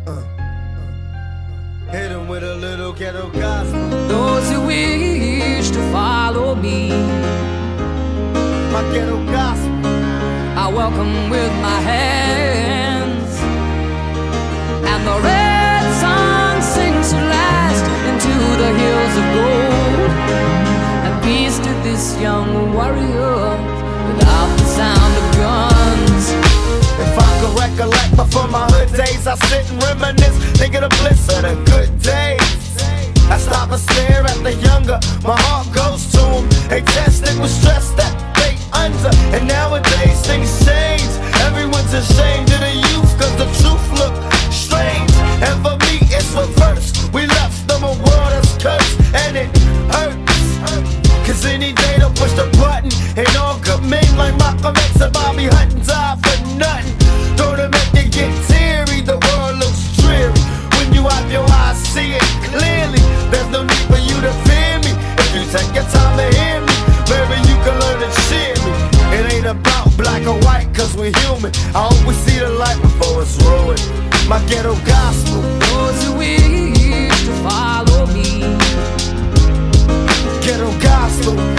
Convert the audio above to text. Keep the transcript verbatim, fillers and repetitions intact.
Hit him with a little ghetto gospel. Those who wish to follow me, My ghetto gospel. I welcome with my hands. And the red sun sinks at last into the hills of gold. And peace to this young warrior without the sound of guns. If I could recollect before my hood days, I sit and reminisce, think of the bliss of the good days. I stop and stare at the younger, my heart goes to them. They tested with stress that they under, and nowadays things change. Everyone's ashamed of the youth, cause the truth look strange. And for me it's reverse, we left them a world that's cursed, and it hurts. Cause any day they'll push the button, and all good men like Malcolm X and Bobby Hutton die for nothing. Don't it make you get teary, the world looks dreary. When you have your eyes see it clearly, there's no need for you to fear me. If you take your time to hear me, maybe you can learn to cheer me. It ain't about black or white, cause we're human. I always see the light before it's ruined. My ghetto gospel. Those who wish to follow me, Ghetto gospel.